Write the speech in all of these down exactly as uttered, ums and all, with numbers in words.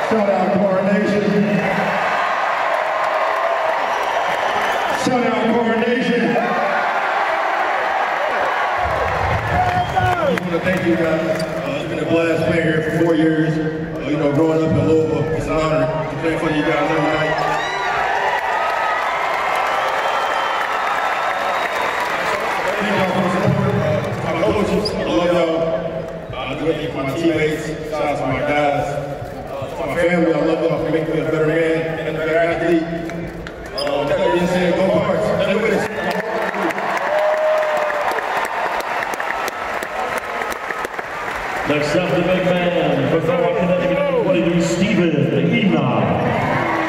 Shout out Coronation. Shout out Coronation. I just want to thank you guys. Uh, it's been a blast playing here for four years. Uh, you know, growing up in Louisville, it's an honor to play for you guys every night. Thank y'all for the support. Uh, my coaches, I love y'all. I do anything for my teammates. Shout out to my guys. Uh, to my family, I love y'all for making me a better man and a better athlete. Um, that being said, go Cards. Let's do this. Next up, the big man, Bavaria Connecticut, twenty-two, Stephen Enoch.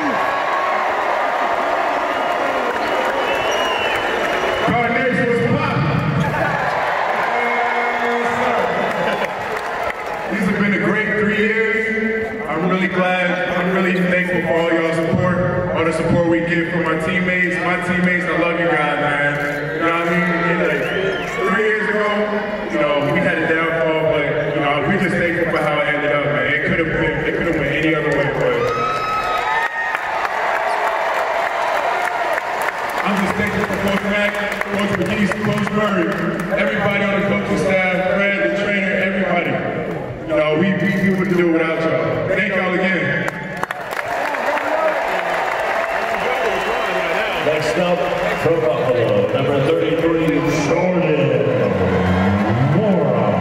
These have been a great three years. I'm really glad, I'm really thankful for all y'all support, all the support we get from my teammates. My teammates, I love you guys, man. You know what I mean? And like, three years ago, you know, we had a downfall, but you know, we just thankful for how it ended up, man. It could have been, it could have went any other way, but I'm just thankful for Coach Mack, Coach McGee, Coach Murray, everybody on the coaching staff, Fred, the trainer, everybody. You know, we, we, we wouldn't do it without y'all. Thank y'all again. Next up, from Buffalo, number thirty-three, Jordan Mora.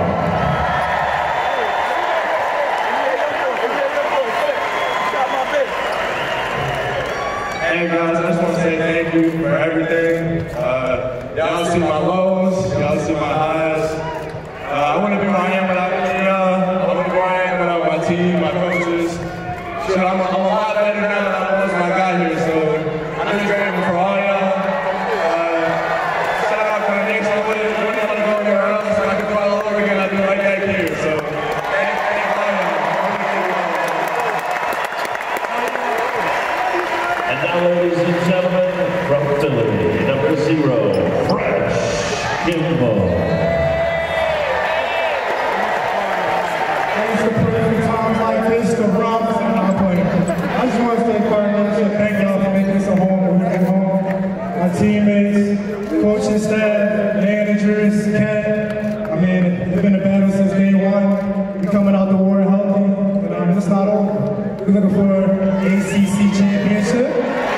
Hey guys, I just want to say thank you for everything. Uh, y'all see my lows, y'all see my highs. Uh, I wouldn't be where I am without any y'all. I wouldn't be where I am without my team, my coaches. Shit, I'm a, I'm a lot better now than I was when I got here, so I'm just grateful for all y'all. Uh, shout out for the next one. I wouldn't want to go anywhere else, so I could do it all over again. I'd do it right back here. So thank you all y'all. And now, ladies and gentlemen, from Philly, number zero, Fresh Kimball. The Robs and my player. I just want to say, Cardinals, thank y'all for making this a home and making home. My teammates, coaching staff, managers, Ken. I mean, it's been a battle since day one. We're coming out the war healthy, but um, it's not over. We're looking for A C C championship.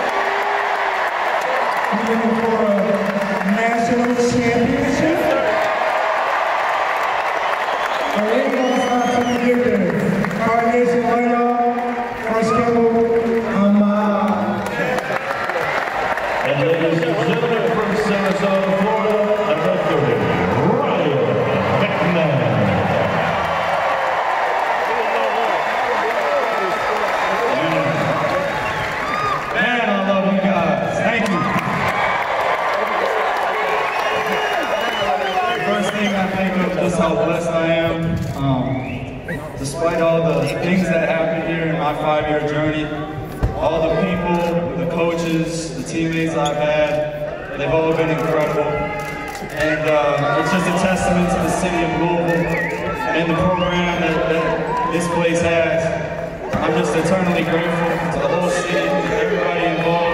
We're looking for a national championship. And we ain't gonna stop till we get there. Carnation, all y'all, Fresh Kimball, I'm uh... And ladies and gentlemen, from Sarasota, Florida, number thirty, Ryan McMahon. Man, I love you guys. Thank you. First thing I think of just how blessed I am. Um, Despite all the things that happened here in my five-year journey, all the people, the coaches, the teammates I've had, they've all been incredible. And uh, it's just a testament to the city of Louisville and the program that, that this place has. I'm just eternally grateful to the whole city, everybody involved.